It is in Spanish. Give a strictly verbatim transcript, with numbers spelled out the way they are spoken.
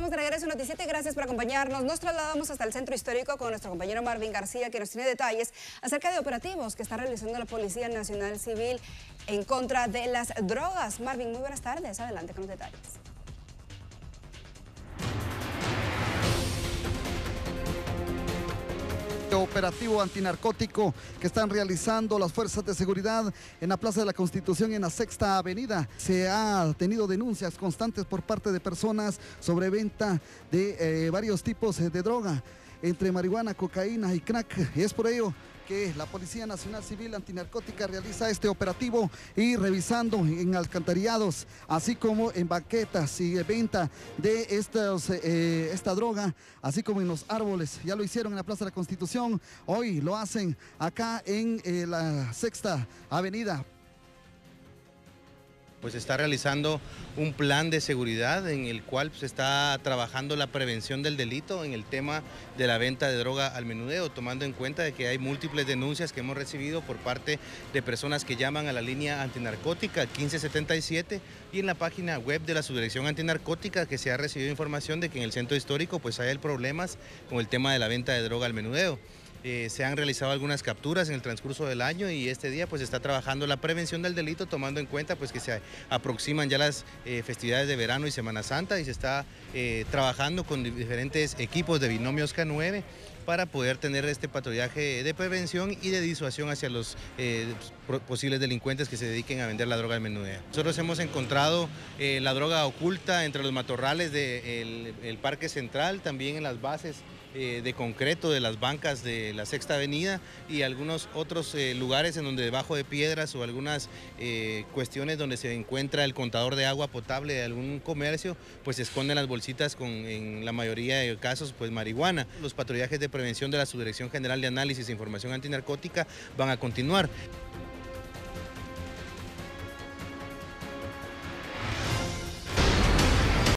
estamos de regreso en Noticiete, gracias por acompañarnos. Nos trasladamos hasta el centro histórico con nuestro compañero Marvin García, que nos tiene detalles acerca de operativos que está realizando la Policía Nacional Civil en contra de las drogas. Marvin, muy buenas tardes, adelante con los detalles. Operativo antinarcótico que están realizando las fuerzas de seguridad en la Plaza de la Constitución en la Sexta Avenida. Se ha tenido denuncias constantes por parte de personas sobre venta de eh, varios tipos de droga, entre marihuana, cocaína y crack. Y es por ello que la Policía Nacional Civil Antinarcótica realiza este operativo y revisando en alcantarillados, así como en banquetas y venta de estos, eh, esta droga, así como en los árboles. Ya lo hicieron en la Plaza de la Constitución, hoy lo hacen acá en eh, la Sexta Avenida. Pues se está realizando un plan de seguridad en el cual se está trabajando la prevención del delito en el tema de la venta de droga al menudeo, tomando en cuenta de que hay múltiples denuncias que hemos recibido por parte de personas que llaman a la línea antinarcótica quince setenta y siete y en la página web de la Subdirección Antinarcótica que se ha recibido información de que en el centro histórico pues hay problemas con el tema de la venta de droga al menudeo. Eh, se han realizado algunas capturas en el transcurso del año y este día pues se está trabajando la prevención del delito, tomando en cuenta pues que se aproximan ya las eh, festividades de verano y Semana Santa y se está eh, trabajando con diferentes equipos de binomios K nueve para poder tener este patrullaje de prevención y de disuasión hacia los eh, posibles delincuentes que se dediquen a vender la droga al menudeo. Nosotros hemos encontrado eh, la droga oculta entre los matorrales del el Parque Central, también en las bases eh, de concreto de las bancas de la Sexta Avenida y algunos otros eh, lugares en donde debajo de piedras o algunas eh, cuestiones donde se encuentra el contador de agua potable de algún comercio, pues se esconden las bolsitas con, en la mayoría de casos, pues marihuana. Los patrullajes de prevención de la Subdirección General de Análisis e Información Antinarcótica van a continuar.